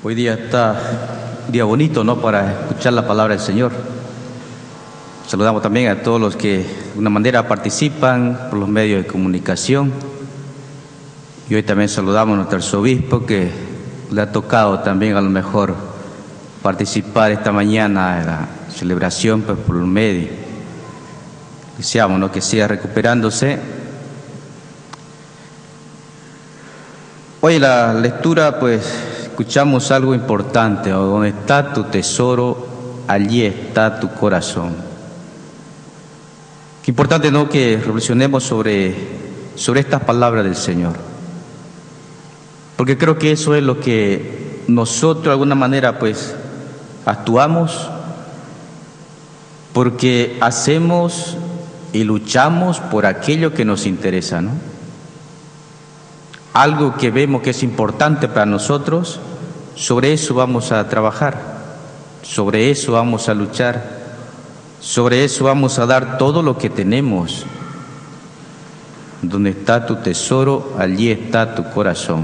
Hoy día está un día bonito, ¿no?, para escuchar la palabra del Señor. Saludamos también a todos los que de una manera participan por los medios de comunicación. Y hoy también saludamos a nuestro arzobispo, que le ha tocado también a lo mejor participar esta mañana en la celebración, pues, por los medios. Deseamos, ¿no?, que siga recuperándose. Hoy en la lectura, pues, escuchamos algo importante: donde está tu tesoro, allí está tu corazón. Qué importante, ¿no?, que reflexionemos sobre estas palabras del Señor, porque creo que eso es lo que nosotros de alguna manera, pues, actuamos, porque hacemos y luchamos por aquello que nos interesa, ¿no? Algo que vemos que es importante para nosotros, sobre eso vamos a trabajar, sobre eso vamos a luchar, sobre eso vamos a dar todo lo que tenemos. Donde está tu tesoro, allí está tu corazón.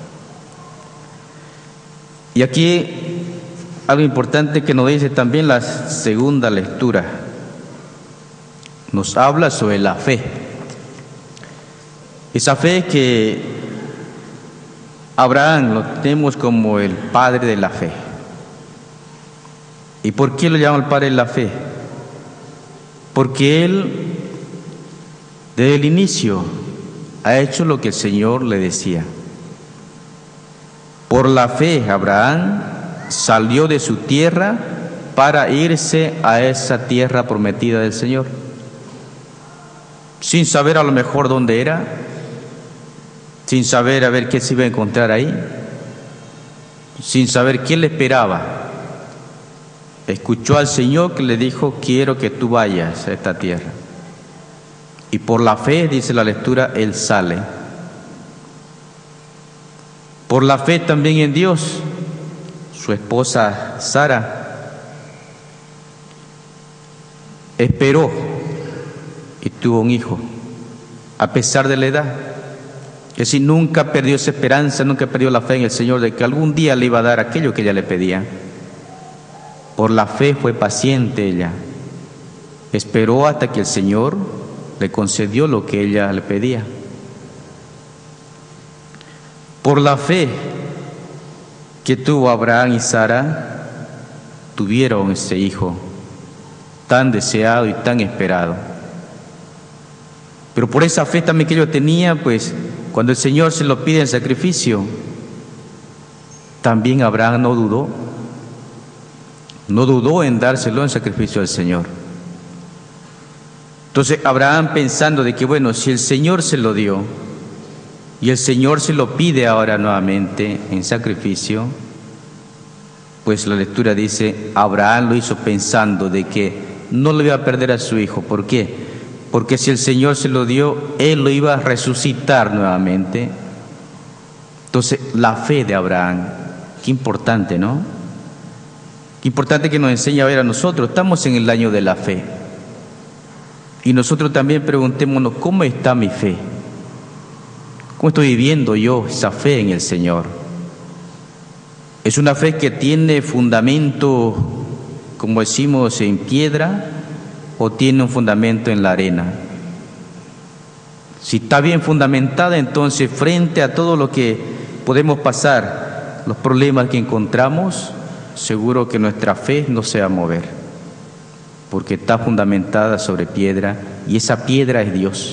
Y aquí algo importante que nos dice también la segunda lectura. Nos habla sobre la fe. Esa fe que Abraham lo tenemos como el padre de la fe. ¿Y por qué lo llama el padre de la fe? Porque él, desde el inicio, ha hecho lo que el Señor le decía. Por la fe, Abraham salió de su tierra para irse a esa tierra prometida del Señor, sin saber a lo mejor dónde era, sin saber a ver qué se iba a encontrar ahí, sin saber qué le esperaba. Escuchó al Señor que le dijo: quiero que tú vayas a esta tierra. Y por la fe, dice la lectura, él sale. Por la fe también en Dios, su esposa Sara esperó y tuvo un hijo, a pesar de la edad. Es decir, nunca perdió esa esperanza, nunca perdió la fe en el Señor de que algún día le iba a dar aquello que ella le pedía. Por la fe fue paciente ella. Esperó hasta que el Señor le concedió lo que ella le pedía. Por la fe que tuvo Abraham y Sara, tuvieron ese hijo tan deseado y tan esperado. Pero por esa fe también que ellos tenían, pues, cuando el Señor se lo pide en sacrificio, también Abraham no dudó en dárselo en sacrificio al Señor. Entonces Abraham, pensando de que, bueno, si el Señor se lo dio y el Señor se lo pide ahora nuevamente en sacrificio, pues la lectura dice: Abraham lo hizo pensando de que no le iba a perder a su hijo. ¿Por qué? Porque si el Señor se lo dio, él lo iba a resucitar nuevamente. Entonces, la fe de Abraham, qué importante, ¿no? Qué importante que nos enseña a ver a nosotros. Estamos en el año de la fe. Y nosotros también preguntémonos: ¿cómo está mi fe? ¿Cómo estoy viviendo yo esa fe en el Señor? ¿Es una fe que tiene fundamento, como decimos, en piedra, o tiene un fundamento en la arena? Si está bien fundamentada, entonces frente a todo lo que podemos pasar, los problemas que encontramos, seguro que nuestra fe no se va a mover, porque está fundamentada sobre piedra, y esa piedra es Dios.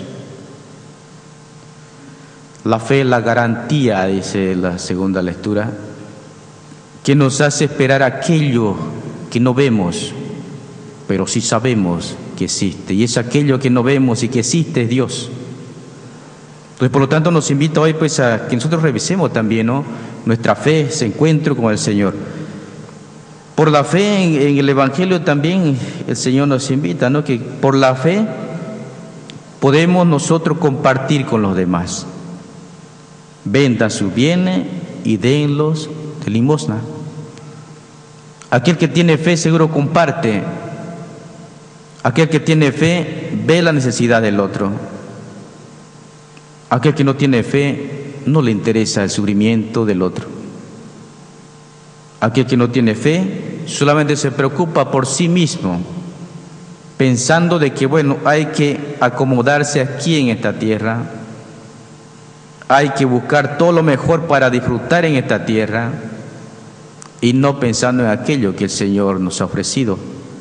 La fe es la garantía, dice la segunda lectura, que nos hace esperar aquello que no vemos, pero sí sabemos que existe, y es aquello que no vemos y que existe, es Dios. Entonces, por lo tanto, nos invita hoy, pues, a que nosotros revisemos también, ¿no?, nuestra fe, ese encuentro con el Señor. Por la fe en el Evangelio también el Señor nos invita, ¿no?, que por la fe podemos nosotros compartir con los demás. Vendan sus bienes y denlos de limosna. Aquel que tiene fe seguro comparte. Aquel que tiene fe ve la necesidad del otro. Aquel que no tiene fe no le interesa el sufrimiento del otro. Aquel que no tiene fe solamente se preocupa por sí mismo, pensando de que, bueno, hay que acomodarse aquí en esta tierra, hay que buscar todo lo mejor para disfrutar en esta tierra, y no pensando en aquello que el Señor nos ha ofrecido,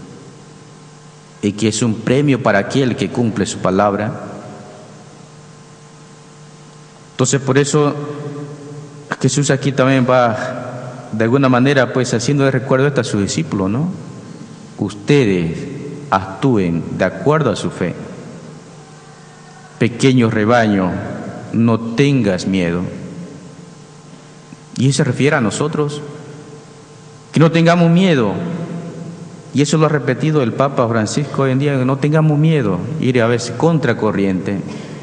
y que es un premio para aquel que cumple su palabra. Entonces, por eso Jesús aquí también va, de alguna manera, pues haciendo de recuerdo esto a sus discípulos, ¿no? Ustedes actúen de acuerdo a su fe. Pequeño rebaño, no tengas miedo. Y eso se refiere a nosotros, que no tengamos miedo. Y eso lo ha repetido el Papa Francisco hoy en día, que no tengamos miedo, ir a veces contracorriente.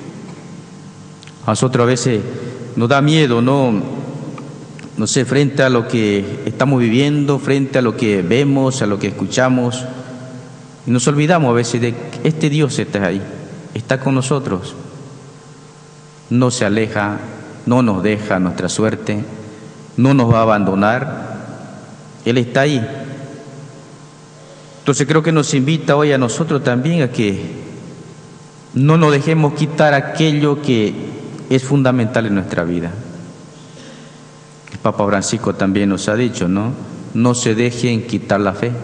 A nosotros a veces nos da miedo, no sé, frente a lo que estamos viviendo, frente a lo que vemos, a lo que escuchamos, y nos olvidamos a veces de que este Dios está ahí, está con nosotros, no se aleja, no nos deja nuestra suerte, no nos va a abandonar, Él está ahí. Entonces creo que nos invita hoy a nosotros también a que no nos dejemos quitar aquello que es fundamental en nuestra vida. El Papa Francisco también nos ha dicho, no se dejen quitar la fe.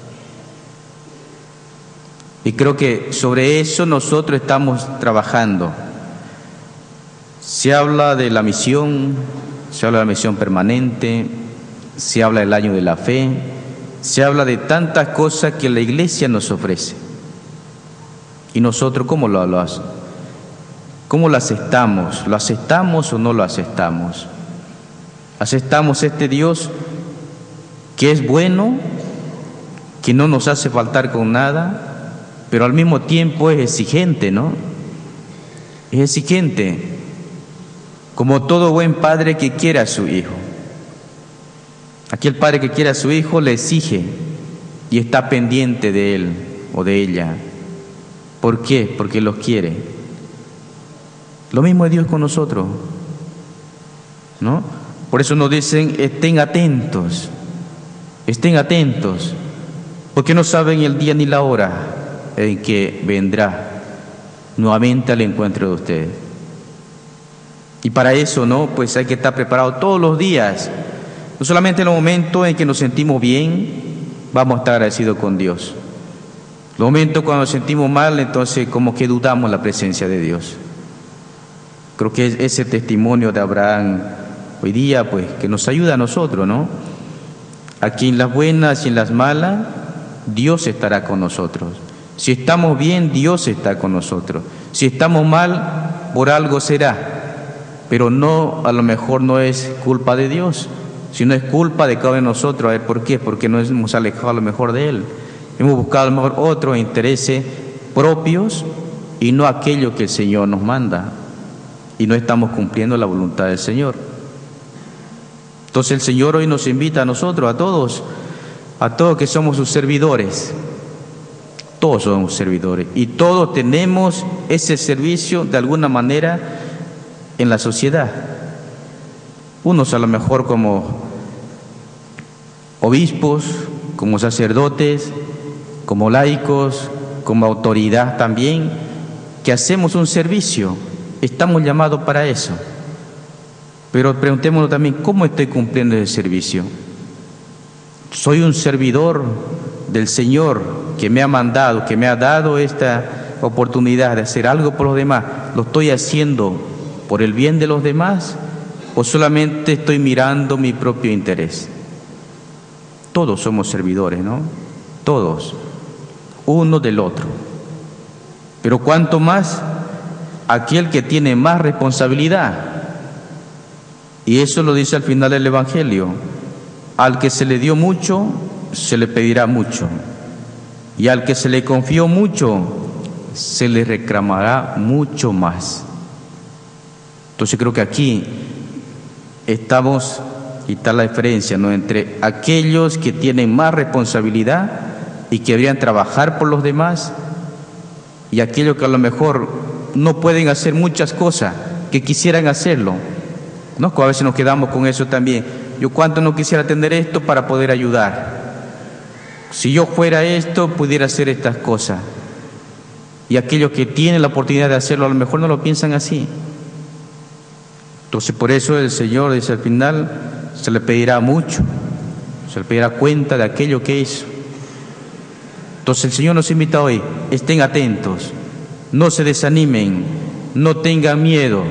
Y creo que sobre eso nosotros estamos trabajando. Se habla de la misión, se habla de la misión permanente, se habla del año de la fe, se habla de tantas cosas que la Iglesia nos ofrece. ¿Y nosotros cómo lo aceptamos? ¿Lo aceptamos o no lo aceptamos? ¿Aceptamos este Dios que es bueno, que no nos hace faltar con nada, pero al mismo tiempo es exigente, ¿no? Es exigente, como todo buen padre que quiere a su hijo. Aquel padre que quiere a su hijo le exige y está pendiente de él o de ella. ¿Por qué? Porque los quiere. Lo mismo es Dios con nosotros, ¿no? Por eso nos dicen, estén atentos, porque no saben el día ni la hora en que vendrá nuevamente al encuentro de ustedes. Y para eso, pues hay que estar preparado todos los días. No solamente en los momentos en que nos sentimos bien, vamos a estar agradecidos con Dios. Los momentos cuando nos sentimos mal, entonces como que dudamos la presencia de Dios. Creo que ese testimonio de Abraham hoy día, pues, que nos ayuda a nosotros, Aquí en las buenas y en las malas, Dios estará con nosotros. Si estamos bien, Dios está con nosotros. Si estamos mal, por algo será. Pero a lo mejor no es culpa de Dios, sino es culpa de cada uno de nosotros. A ver, ¿por qué? Porque nos hemos alejado a lo mejor de Él. Hemos buscado a lo mejor otros intereses propios y no aquello que el Señor nos manda. Y no estamos cumpliendo la voluntad del Señor. Entonces el Señor hoy nos invita a nosotros, a todos que somos sus servidores. Todos somos servidores y todos tenemos ese servicio de alguna manera en la sociedad. Unos a lo mejor como obispos, como sacerdotes, como laicos, como autoridad también, que hacemos un servicio. Estamos llamados para eso. Pero preguntémonos también, ¿cómo estoy cumpliendo ese servicio? ¿Soy un servidor del Señor que me ha mandado, que me ha dado esta oportunidad de hacer algo por los demás? ¿Lo estoy haciendo por el bien de los demás o solamente estoy mirando mi propio interés? Todos somos servidores, Todos, uno del otro. Pero cuanto más aquel que tiene más responsabilidad. Y eso lo dice al final del Evangelio. Al que se le dio mucho, se le pedirá mucho. Y al que se le confió mucho, se le reclamará mucho más. Entonces creo que aquí estamos, y está la diferencia, entre aquellos que tienen más responsabilidad y que deberían trabajar por los demás, y aquellos que a lo mejor no pueden hacer muchas cosas, que quisieran hacerlo. A veces nos quedamos con eso también. yo cuánto no quisiera tener esto para poder ayudar. Si yo fuera esto, pudiera hacer estas cosas. Y aquellos que tienen la oportunidad de hacerlo, a lo mejor no lo piensan así. Entonces por eso el Señor dice al final, se le pedirá mucho, se le pedirá cuenta de aquello que hizo. Entonces el Señor nos invita hoy, estén atentos, no se desanimen, no tengan miedo.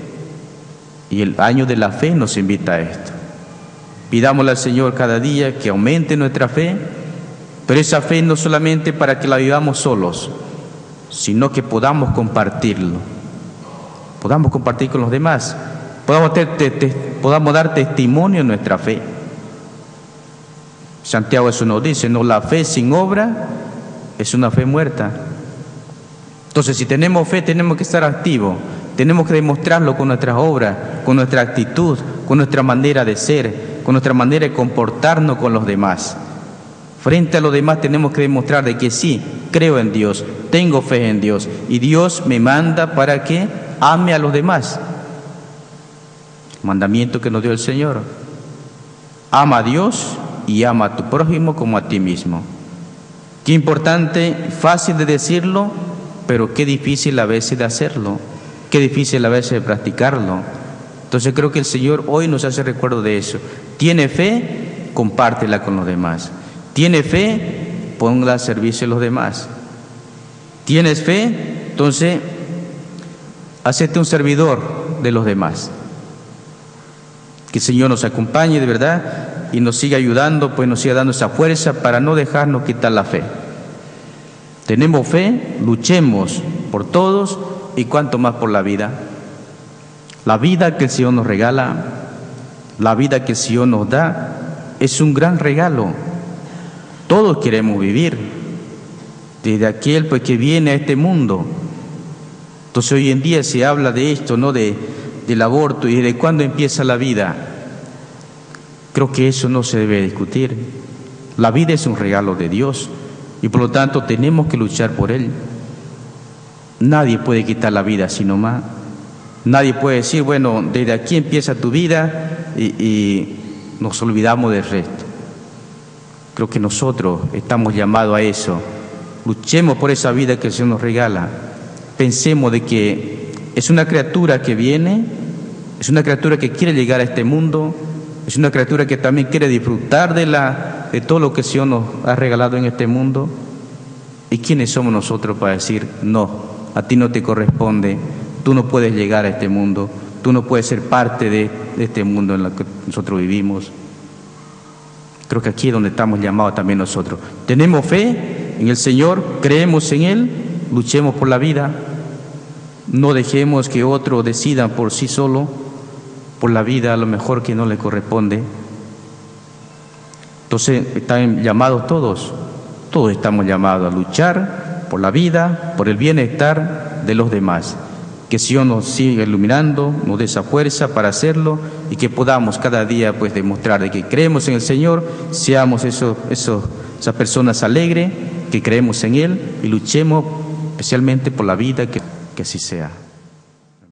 Y el año de la fe nos invita a esto. Pidámosle al Señor cada día que aumente nuestra fe, pero esa fe no solamente para que la vivamos solos, sino que podamos compartirlo, podamos compartir con los demás, podamos dar testimonio de nuestra fe. Santiago eso nos dice, no, la fe sin obra es una fe muerta. Entonces si tenemos fe tenemos que estar activos, tenemos que demostrarlo con nuestras obras, con nuestra actitud, con nuestra manera de ser, con nuestra manera de comportarnos con los demás. Frente a los demás tenemos que demostrar de que sí, creo en Dios, tengo fe en Dios y Dios me manda para que ame a los demás. Mandamiento que nos dio el Señor. Ama a Dios y ama a tu prójimo como a ti mismo. Qué importante, fácil de decirlo, pero qué difícil a veces de hacerlo, qué difícil a veces de practicarlo. Entonces creo que el Señor hoy nos hace recuerdo de eso. Tiene fe, compártela con los demás. Tiene fe, ponla al servicio de los demás. Tienes fe, entonces hacete un servidor de los demás. Que el Señor nos acompañe de verdad y nos siga ayudando, pues nos siga dando esa fuerza para no dejarnos quitar la fe. Tenemos fe, luchemos por todos y cuanto más por la vida. La vida que el Señor nos regala, la vida que el Señor nos da, es un gran regalo. Todos queremos vivir, desde aquel pues que viene a este mundo. Entonces hoy en día se habla de esto, ¿no? Del aborto y de cuándo empieza la vida. Creo que eso no se debe discutir. La vida es un regalo de Dios y por lo tanto tenemos que luchar por él. Nadie puede quitar la vida así nomás. Nadie puede decir, bueno, desde aquí empieza tu vida y nos olvidamos del resto. Creo que nosotros estamos llamados a eso. Luchemos por esa vida que el Señor nos regala. Pensemos de que es una criatura que viene, es una criatura que quiere llegar a este mundo, es una criatura que también quiere disfrutar de todo lo que el Señor nos ha regalado en este mundo. ¿Y quiénes somos nosotros para decir, no, a ti no te corresponde, tú no puedes llegar a este mundo, tú no puedes ser parte de este mundo en el que nosotros vivimos? Creo que aquí es donde estamos llamados también nosotros. Tenemos fe en el Señor, creemos en Él, luchemos por la vida. No dejemos que otros decidan por sí solo, por la vida a lo mejor que no le corresponde. Entonces están llamados todos estamos llamados a luchar por la vida, por el bienestar de los demás. Que el Señor nos siga iluminando, nos dé esa fuerza para hacerlo y que podamos cada día pues demostrar de que creemos en el Señor, seamos esas personas alegres, que creemos en Él y luchemos especialmente por la vida, que así sea.